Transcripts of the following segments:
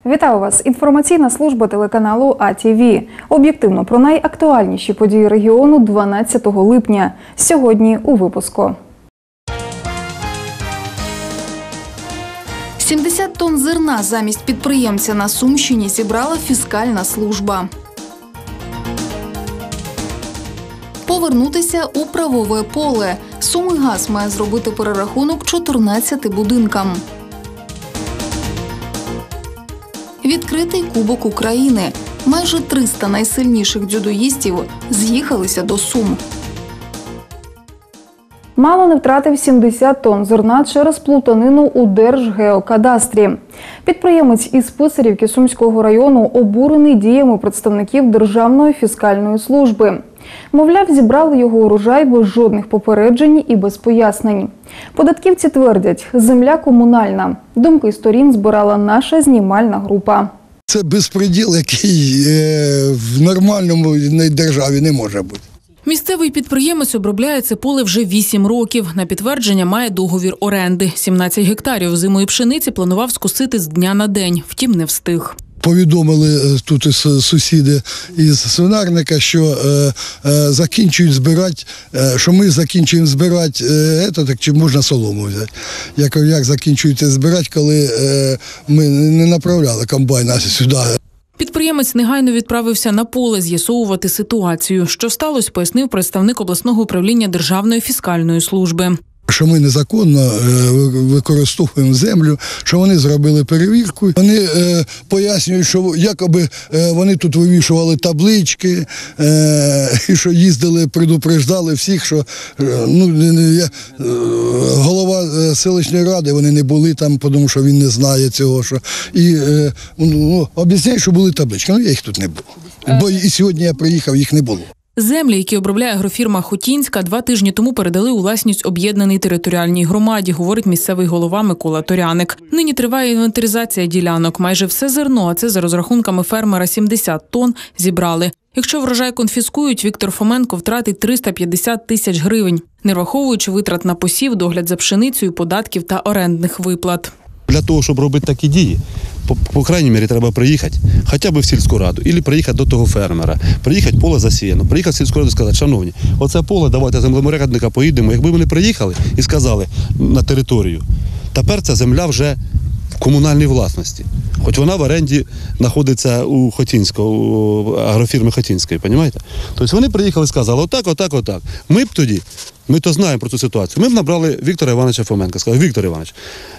Вітаю вас! Інформаційна служба телеканалу АТВ. Об'єктивно про найактуальніші події регіону 12 липня. Сьогодні у випуску. 70 тонн зерна замість підприємця на Сумщині зібрала фіскальна служба. Повернутися у правове поле. Сумигаз має зробити перерахунок 14 будинкам. Відкритий Кубок України. Майже 300 найсильніших дзюдоїстів з'їхалися до Сум. Мало не втратив 70 тонн зерна через плутанину у Держгеокадастрі. Підприємець із Писарівки Сумського району обурений діями представників Державної фіскальної служби. Мовляв, зібрали його урожай без жодних попереджень і без пояснень. Податківці твердять, земля комунальна. Думки сторін збирала наша знімальна група. Це безпреділ, який в нормальному державі не може бути. Місцевий підприємець обробляє це поле вже 8 років. На підтвердження має договір оренди. 17 гектарів озимої пшениці планував скосити з дня на день, втім не встиг. Повідомили тут сусіди із свинарника, що закінчують збирати, що ми закінчуємо збирати, так чи можна солому взяти. Як закінчують збирати, коли ми не направляли комбайна сюди. Підприємець негайно відправився на поле з'ясовувати ситуацію. Що сталося, пояснив представник обласного управління Державної фіскальної служби. Що ми незаконно використовуємо землю, що вони зробили перевірку. Вони пояснюють, що якоби вони тут вивішували таблички, і що їздили, предупреждали всіх, що голова селищної ради, вони не були там, тому що він не знає цього. І об'ясняють, що були таблички. Я їх тут не був. Бо і сьогодні я приїхав, їх не було. Землі, які обробляє агрофірма «Хотінська», 2 тижні тому передали у власність об'єднаній територіальній громаді, говорить місцевий голова Микола Торяник. Нині триває інвентаризація ділянок. Майже все зерно, а це за розрахунками фермера 70 тонн, зібрали. Якщо врожай конфіскують, Віктор Фоменко втратить 350 тисяч гривень, не враховуючи витрат на посів, догляд за пшеницею, податків та орендних виплат. Для того, щоб робити такі дії, по крайній мірі, треба приїхати хоча б в сільську раду, або приїхати до того фермера, приїхати, поле засіяно, приїхати в сільську раду і сказати: шановні, оце поле, давайте землеморядника поїдемо. Якби вони приїхали і сказали на територію, тепер ця земля вже в комунальній власності, хоч вона в оренді знаходиться у Хотінського, у агрофірми Хотінської, розумієте? Тобто вони приїхали і сказали: отак. Ми б тоді, ми то знаємо про цю ситуацію, ми б набрали Віктора Івановича Фоменка, сказали: Віктор Іванович,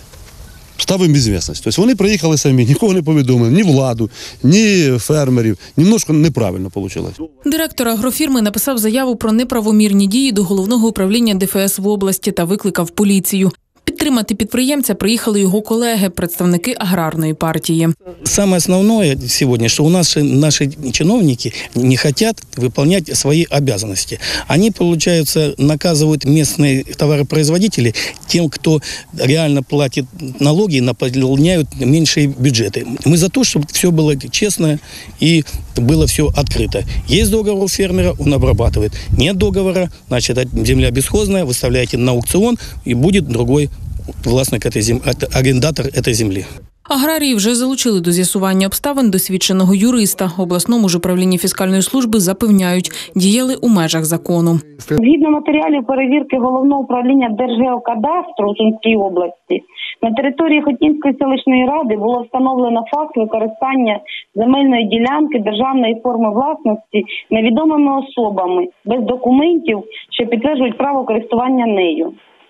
ставимо безвісність. Тобто вони приїхали самі, нікого не повідомили, ні владу, ні фермерів. Немножко неправильно вийшло. Директор агрофірми написав заяву про неправомірні дії до головного управління ДФС в області та викликав поліцію. Підтримати підприємця приїхали його колеги, представники аграрної партії. Самое основное сегодня, что у нас наши чиновники не хотят выполнять свои обязанности. Они, получается, наказывают местные товаропроизводители тем, кто реально платит налоги, наполняют меньшие бюджеты. Мы за то, чтобы все было честно и было все открыто. Есть договор у фермера, он обрабатывает. Нет договора, значит, земля бесхозная, выставляете на аукцион, и будет другой власник этой земли, арендатор этой земли. Аграрії вже залучили до з'ясування обставин досвідченого юриста. В обласному ж управлінні фіскальної служби запевняють, діяли у межах закону. Згідно матеріалів перевірки Головного управління Держгеокадастру у Сумській області, на території Хотінської селищної ради було встановлено факт використання земельної ділянки державної форми власності невідомими особами, без документів, що підтверджують право користування нею.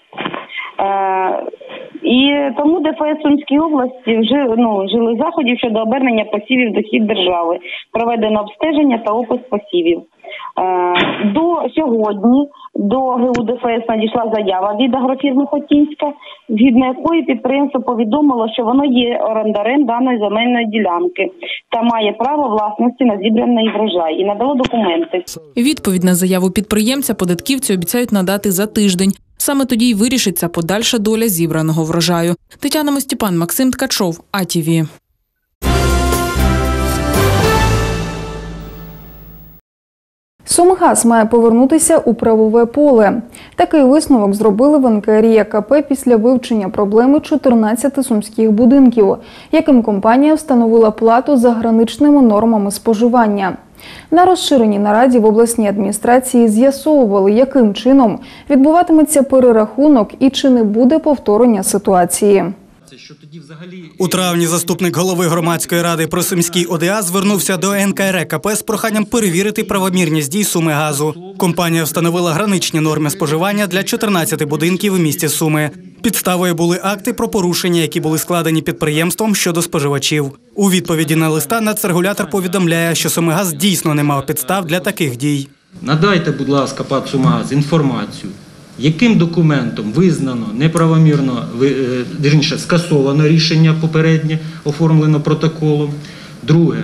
І тому ДФС Сумській області вжили заходів щодо обернення посівів до хід держави. Проведено обстеження та опис посівів. До сьогодні до ГУ ДФС надійшла заява від агрофірми Хотінська, згідно якої підприємство повідомило, що воно є орендарем даної земельної ділянки та має право власності на зібраний врожай і надало документи. Відповідь на заяву підприємця податківці обіцяють надати за тиждень. Саме тоді й вирішиться подальша доля зібраного врожаю. Тетяна Мостіпан, Максим Ткачов, АТВ. Сумгаз має повернутися у правове поле. Такий висновок зробили в НКРЕКП після вивчення проблеми 14 сумських будинків, яким компанія встановила плату за граничними нормами споживання. На розширеній нараді в обласній адміністрації з'ясовували, яким чином відбуватиметься перерахунок і чи не буде повторення ситуації. У травні заступник голови громадської ради при Сумській ОДА звернувся до НКРЕКП з проханням перевірити правомірність дій Сумигазу. Компанія встановила граничні норми споживання для 14 будинків у місті Суми. Підставою були акти про порушення, які були складені підприємством щодо споживачів. У відповіді на листа нацрегулятор повідомляє, що Сумигаз дійсно не мав підстав для таких дій. Надайте, будь ласка, ПАТ «Сумгаз» інформацію, яким документом визнано неправомірно, вірніше, скасовано рішення попереднє, оформлено протоколом. Друге,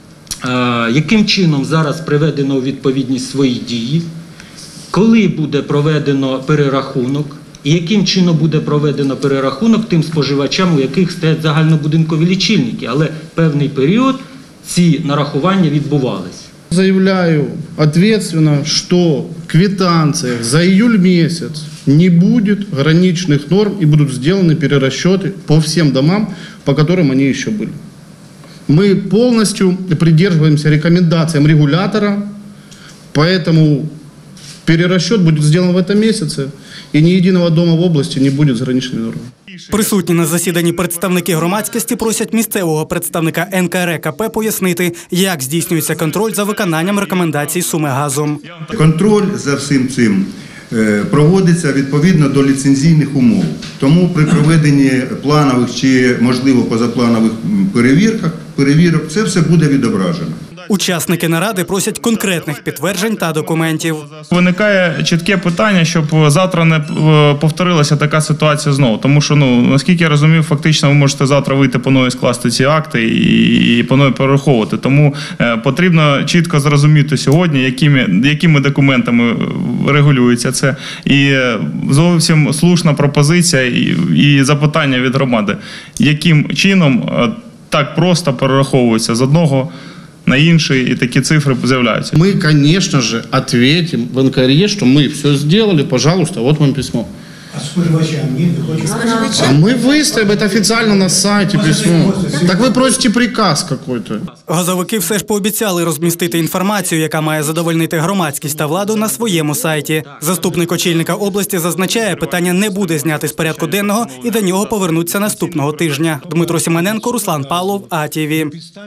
яким чином зараз приведено у відповідність свої дії, коли буде проведено перерахунок, і яким чином буде проведено перерахунок тим споживачам, у яких стоять загальнобудинкові лічильники, але певний період ці нарахування відбувались. Заявляю ответственно, что в квитанциях за июль месяц не будет граничных норм и будут сделаны перерасчеты по всем домам, по которым они еще были. Мы полностью придерживаемся рекомендациям регулятора, поэтому перерасчет будет сделан в этом месяце, и ни единого дома в области не будет с граничными нормами. Присутні на засіданні представники громадськості просять місцевого представника НКРЕКП пояснити, як здійснюється контроль за виконанням рекомендацій Сумигазом. Контроль за всім цим проводиться відповідно до ліцензійних умов. Тому при проведенні планових чи, можливо, позапланових перевірок це все буде відображено. Учасники наради просять конкретних підтверджень та документів. Виникає чітке питання, щоб завтра не повторилася така ситуація знову. Тому що, наскільки я розумію, фактично ви можете завтра вийти по нові скласти ці акти і по нові перераховувати. Тому потрібно чітко зрозуміти сьогодні, якими документами регулюється це. І зовсім слушна пропозиція і запитання від громади, яким чином так просто перераховується з одного на інший, и такие цифры з'являються. Мы, конечно же, ответим в НКРЕ, что мы все сделали, пожалуйста, вот вам письмо. А споживачам нет? А мы выставим это официально на сайте письмо. Так вы просите приказ какой-то. Газовики все ж пообіцяли розмістити інформацію, яка має задовольнити громадськість та владу на своєму сайті. Заступник очільника області зазначає, питання не буде зняти з порядку денного і до нього повернуться наступного тижня. Дмитро Сімоненко, Руслан Павлов, АТВ.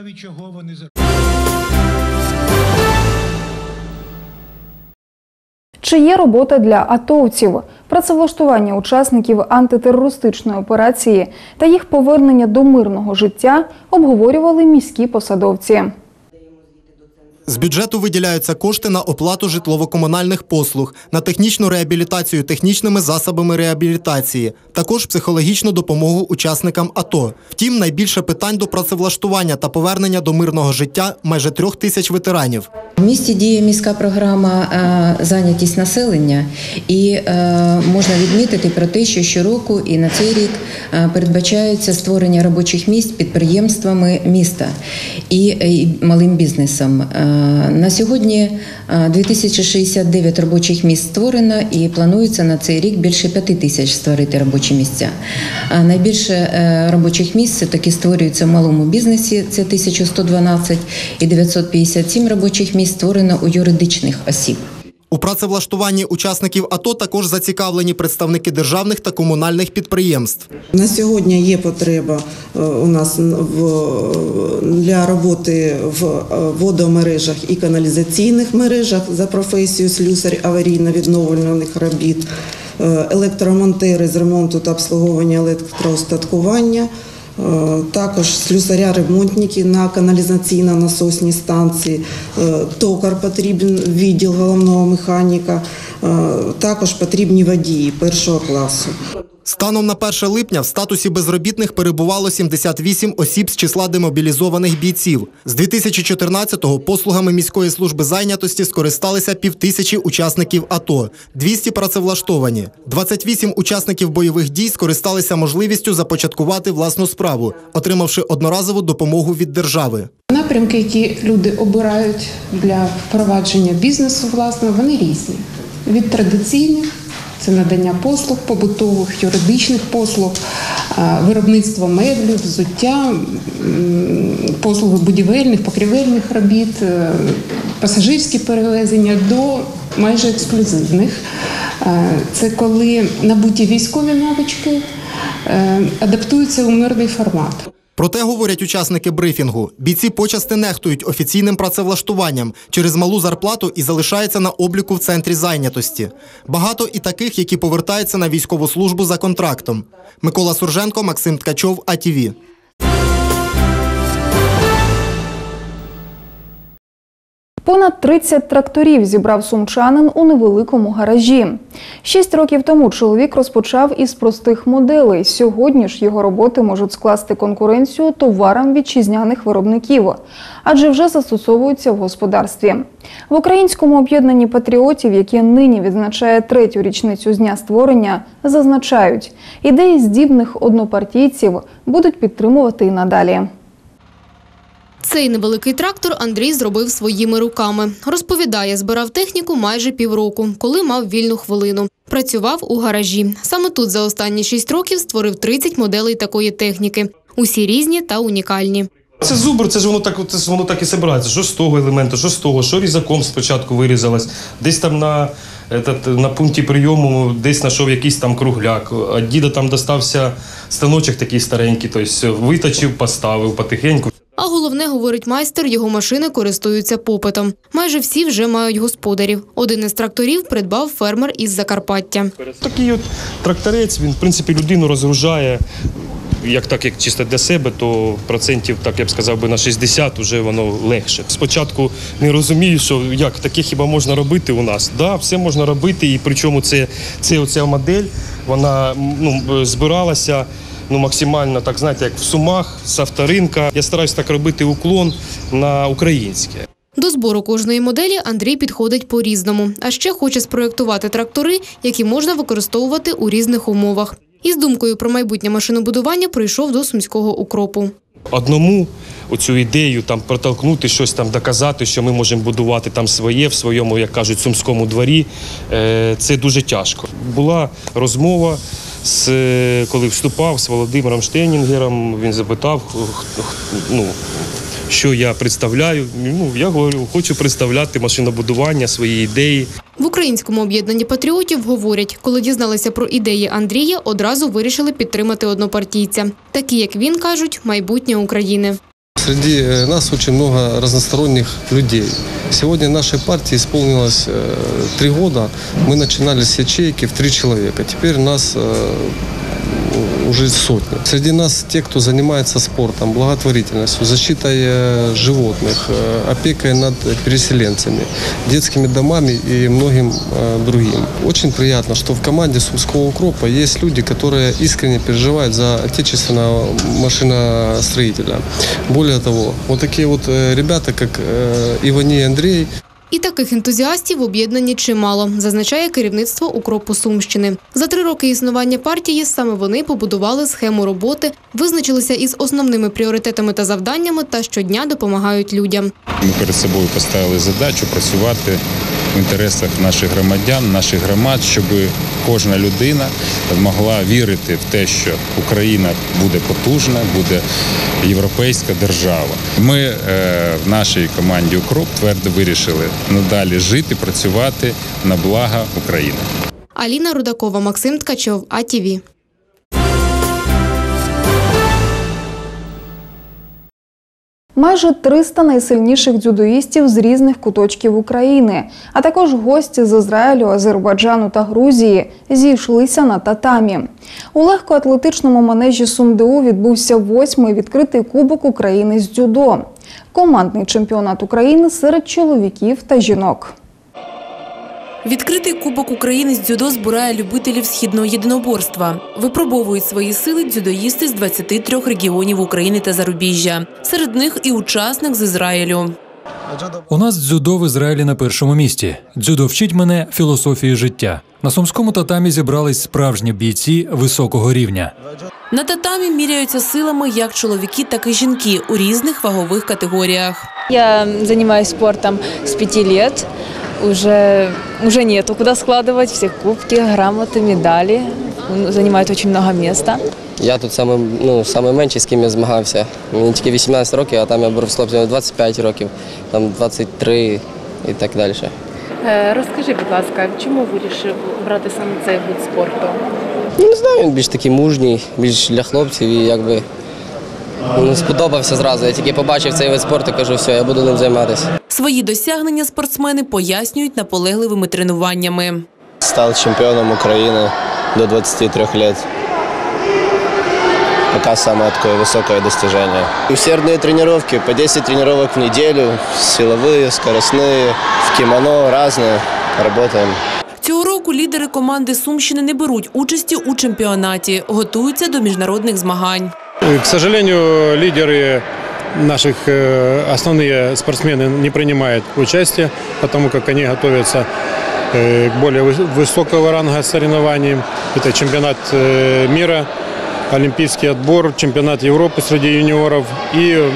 Чи є робота для атовців? Працевлаштування учасників антитерористичної операції та їх повернення до мирного життя обговорювали міські посадовці. З бюджету виділяються кошти на оплату житлово-комунальних послуг, на технічну реабілітацію технічними засобами реабілітації, також психологічну допомогу учасникам АТО. Втім, найбільше питань до працевлаштування та повернення до мирного життя майже 3000 ветеранів. В місті діє міська програма «Зайнятість населення» і можна відмітити про те, що щороку і на цей рік передбачається створення робочих місць підприємствами міста і малим бізнесом. На сьогодні 2069 робочих місць створено і планується на цей рік більше 5000 створити робочі місця. Найбільше робочих місць все-таки створюється в малому бізнесі, це 1112, і 957 робочих місць створено у юридичних осіб. У працевлаштуванні учасників АТО також зацікавлені представники державних та комунальних підприємств. На сьогодні є потреба у нас для роботи в водомережах і каналізаційних мережах за професією слюсар аварійно-відновлювальних робіт, електромонтери з ремонту та обслуговування електроустаткування, також слюсаря-ремонтники на каналізаційно-насосній станції, токар потрібен, відділ головного механіка, також потрібні водії першого класу. Станом на 1 липня в статусі безробітних перебувало 78 осіб з числа демобілізованих бійців. З 2014-го послугами міської служби зайнятості скористалися 5000 учасників АТО, 200 працевлаштовані. 28 учасників бойових дій скористалися можливістю започаткувати власну справу, отримавши одноразову допомогу від держави. Напрямки, які люди обирають для впровадження бізнесу, власне, вони різні. Від традиційних – це надання послуг, побутових, юридичних послуг, виробництво меблів, взуття, послуги будівельних, покрівельних робіт, пасажирські перевезення до майже ексклюзивних. Це коли набуті військові навички адаптуються у мирний формат. Проте, говорять учасники брифінгу, бійці почасти нехтують офіційним працевлаштуванням через малу зарплату і залишаються на обліку в центрі зайнятості. Багато і таких, які повертаються на військову службу за контрактом. Микола Сурженко, Максим Ткачов, АТВ. Понад 30 тракторів зібрав сумчанин у невеликому гаражі. 6 років тому чоловік розпочав із простих моделей. Сьогодні ж його роботи можуть скласти конкуренцію товарам вітчизняних виробників, адже вже застосовуються в господарстві. В Українському об'єднанні патріотів, яке нині відзначає 3-ю річницю з дня створення, зазначають, ідеї здібних однопартійців будуть підтримувати і надалі. Цей невеликий трактор Андрій зробив своїми руками. Розповідає, збирав техніку майже півроку, коли мав вільну хвилину. Працював у гаражі. Саме тут за останні 6 років створив 30 моделей такої техніки. Усі різні та унікальні. Це зубр, це ж воно так і збирається. Що з того елементу, що з того, що різаком спочатку вирізалось. Десь там на пункті прийому десь знайшов якийсь там кругляк. А діда там достався станочок такий старенький, тобто виточив, поставив потихеньку. А головне, говорить майстер, його машини користуються попитом. Майже всі вже мають господарів. Один із тракторів придбав фермер із Закарпаття. Такий от тракторець, він, в принципі, людину розгружає, як чисто для себе, то процентів, так я б сказав, на 60 вже воно легше. Спочатку не розумію, що як таке хіба можна робити у нас. Так, все можна робити, і причому ця модель, вона збиралася максимально, так знаєте, як в Сумах, з авторинка. Я стараюся так робити уклон на українське. До збору кожної моделі Андрій підходить по-різному. А ще хоче спроєктувати трактори, які можна використовувати у різних умовах. Із думкою про майбутнє машинобудування прийшов до Сумського укропу. Одному оцю ідею там протолкнути, щось там доказати, що ми можемо будувати там своє, в своєму, як кажуть, сумському дворі, це дуже тяжко. Була розмова, коли вступав з Володимиром Штейнінгером, він запитав, що я представляю. Я говорю, хочу представляти машинобудування, свої ідеї. В Українському об'єднанні патріотів говорять, коли дізналися про ідеї Андрія, одразу вирішили підтримати однопартійця. Такі, як він, кажуть, майбутнє України. Среди нас очень много разносторонних людей. Сегодня нашей партии исполнилось 3 года. Мы начинали с ячейки в 3 человека. Теперь нас уже сотни. Среди нас те, кто занимается спортом, благотворительностью, защитой животных, опекой над переселенцами, детскими домами и многим другим. Очень приятно, что в команде Сумского укропа есть люди, которые искренне переживают за отечественного машиностроителя. Более того, вот такие вот ребята, как Ивани и Андрей. І таких ентузіастів в об'єднанні чимало, зазначає керівництво укропу Сумщини. За 3 роки існування партії саме вони побудували схему роботи, визначилися із основними пріоритетами та завданнями та щодня допомагають людям. Ми перед собою поставили задачу працювати в інтересах наших громадян, наших громад, щоб кожна людина могла вірити в те, що Україна буде потужна, буде європейська держава. Ми в нашій команді «Укроп» твердо вирішили надалі жити, працювати на благо України. Аліна Рудакова, Максим Ткачов, АТВ. Майже 300 найсильніших дзюдоїстів з різних куточків України, а також гості з Ізраїлю, Азербайджану та Грузії зійшлися на татамі. У легкоатлетичному манежі СумДУ відбувся 8-й відкритий Кубок України з дзюдо. Командний чемпіонат України серед чоловіків та жінок. Відкритий Кубок України з дзюдо збирає любителів східного єдиноборства. Випробовують свої сили дзюдоїсти з 23 регіонів України та зарубіжжя. Серед них і учасник з Ізраїлю. У нас дзюдо в Ізраїлі на першому місці. Дзюдо вчить мене філософії життя. На сумському татамі зібрались справжні бійці високого рівня. На татамі міряються силами як чоловіки, так і жінки у різних вагових категоріях. Я занимаюсь спортом с 5 лет. Уже нету куда складывать все кубки, грамоты, медали. Занимает очень много места. Я тут самий менший, з ким я змагався. Мені тільки 18 років, а там я був з хлопцями 25 років, там 23 і так далі. Розкажи, будь ласка, чому вирішив брати саме цей вид спорту? Не знаю, він більш такий мужній, більш для хлопців і якби сподобався зразу. Я тільки побачив цей вид спорту, кажу, все, я буду ним займатися. Свої досягнення спортсмени пояснюють наполегливими тренуваннями. Став чемпіоном України до 23 років. Пока самое такое высокое достижение. Усердные тренировки, по 10 тренировок в неделю, силовые, скоростные, в кимоно, разные, работаем. Цього року лідери команди Сумщини не беруть участі у чемпіонаті, готуються до міжнародних змагань. К сожалению, лидеры наших основные спортсмены не принимают участие, потому как они готовятся к более высокого ранга соревнований. Это чемпионат мира, олимпийский отбор, чемпионат Европы среди юниоров. И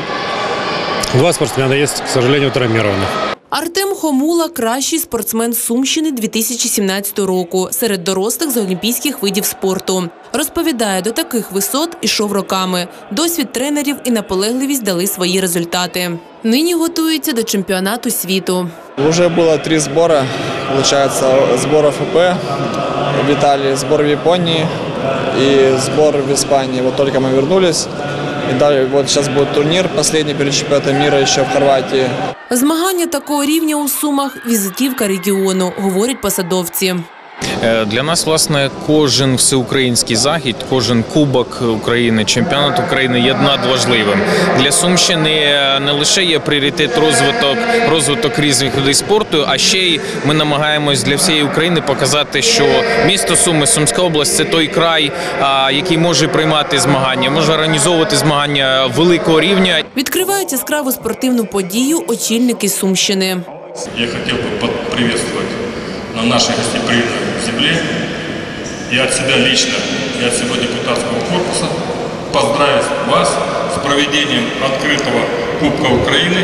2 спортсмена есть, к сожалению, травмированных. Артем Хомула – кращий спортсмен Сумщини 2017 року серед дорослих з олімпійських видів спорту. Розповідає, до таких висот ішов роками. Досвід тренерів і наполегливість дали свої результати. Нині готується до чемпіонату світу. Уже было 3 сбора, получается, сбор ОФП в Италии, сбор в Японии и сбор в Испании. Вот только мы вернулись. И далее, вот сейчас будет турнир, последний перед чемпионатом мира еще в Хорватии. Змагання такого рівня у Сумах – візитівка регіону, говорять посадовці. Для нас, власне, кожен всеукраїнський захід, кожен кубок України, чемпіонат України є надважливим. Для Сумщини не лише є пріоритет розвиток різних видів спорту, а ще й ми намагаємось для всієї України показати, що місто Суми, Сумська область – це той край, який може приймати змагання, може організовувати змагання великого рівня. Відкривають яскраву спортивну подію очільники Сумщини. Я хотів би привітати на нашей гостеприимной земле и от себя лично, и от всего депутатского корпуса поздравить вас с проведением открытого Кубка Украины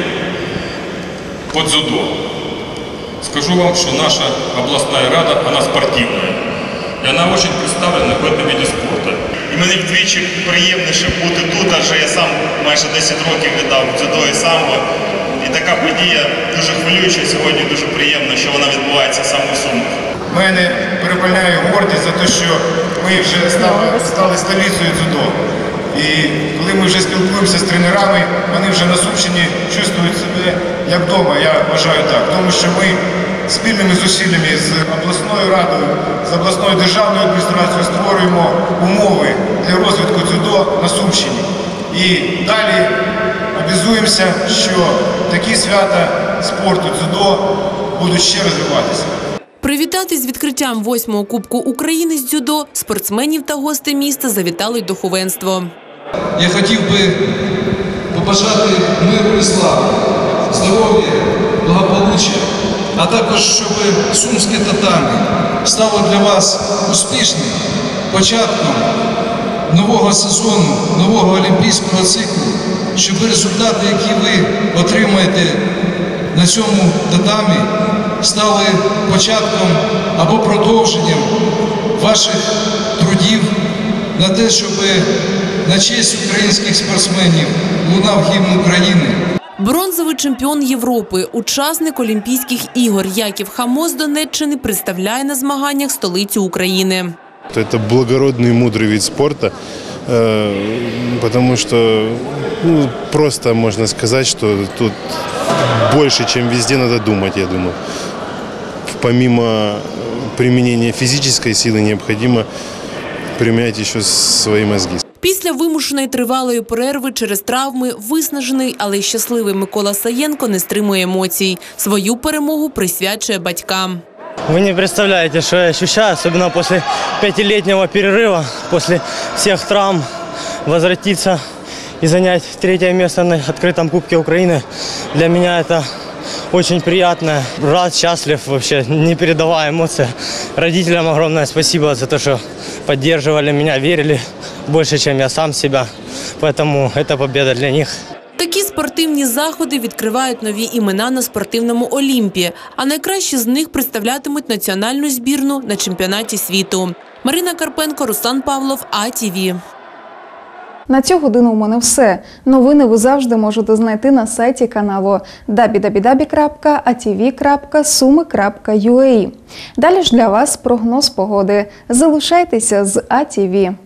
по дзюдо. Скажу вам, что наша областная рада, она спортивная, и она очень представлена в этом виде спорта. І мені вдвічі приємніше бути тут, адже я сам майже 10 років віддав дзюдо і самбо. І така подія дуже хвилююча сьогодні, дуже приємно, що вона відбувається саме в Сумах. Мене переповняє гордість за те, що ми вже стали столицею дзюдо. І коли ми вже спілкуємося з тренерами, вони вже на Сумщині чувствують себе як вдома, я вважаю так. Тому що ми спільними зусиллями з обласною радою, з обласною державною адміністрацією створюємо умови для розвитку дзюдо на Сумщині. І далі обізуємося, що такі свята спорту дзюдо будуть ще розвиватися. Привітати з відкриттям 8-го Кубку України з дзюдо спортсменів та гостей міста завітали й духовенство. Я хотів би побажати миру і слави, здоров'я, благополуччя, а також, щоб сумське татамі стало для вас успішним початком нового сезону, нового олімпійського циклу, щоб результати, які ви отримаєте на цьому татамі, стали початком або продовженням ваших трудів на те, щоб на честь українських спортсменів лунав гімн України. Бронзовий чемпіон Європи, учасник Олімпійських ігор Яків Хамо з Донеччини представляє на змаганнях столицю України. Это благородный и мудрый вид спорта, потому что просто можно сказать, что тут больше, чем везде, надо думать, я думаю. Помимо применения физической силы необходимо применять еще свои мозги. Після вимушеної тривалої перерви через травми виснажений, але й щасливий Микола Саєнко не стримує емоцій. Свою перемогу присвячує батькам. Вы не представляете, что я ощущаю, особенно после 5-летнего перерыва, после всех травм, возвратиться и занять 3-е место на открытом Кубке Украины. Для меня это очень приятно. Рад, счастлив, вообще непередаваемая эмоция. Родителям огромное спасибо за то, что поддерживали меня, верили больше, чем я сам себя. Поэтому это победа для них. Такі спортивні заходи відкривають нові імена на спортивному Олімпі, а найкращі з них представлятимуть національну збірну на чемпіонаті світу. Марина Карпенко, Руслан Павлов, АТВ. На цю годину у мене все. Новини ви завжди можете знайти на сайті каналу www.atv.sumy.ua. Далі ж для вас прогноз погоди. Залишайтеся з АТВ.